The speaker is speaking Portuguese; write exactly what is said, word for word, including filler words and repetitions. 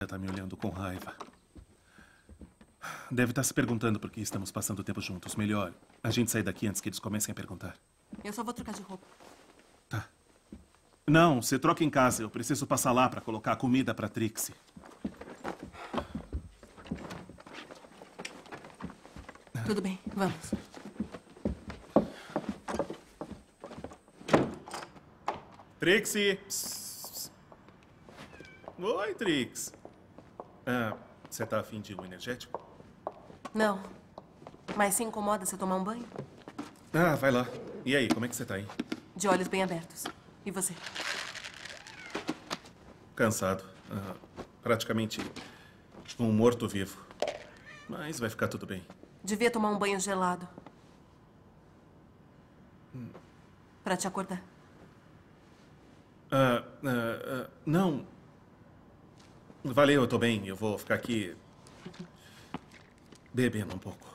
Tá me olhando com raiva. Deve estar se perguntando por que estamos passando tempo juntos. Melhor a gente sair daqui antes que eles comecem a perguntar. Eu só vou trocar de roupa. Tá. Não, você troca em casa. Eu preciso passar lá para colocar comida para Trixie. Tudo bem, vamos. Trixie! Psst. Oi, Trix. Ah, você tá afim de um energético? Não. Mas se incomoda se eu tomar um banho? Ah, vai lá. E aí, como é que você tá aí? De olhos bem abertos. E você? Cansado. Ah, praticamente um morto-vivo. Mas vai ficar tudo bem. Devia tomar um banho gelado. Hum. Pra te acordar. Ah, ah, ah, não. Valeu, eu tô bem. Eu vou ficar aqui bebendo um pouco.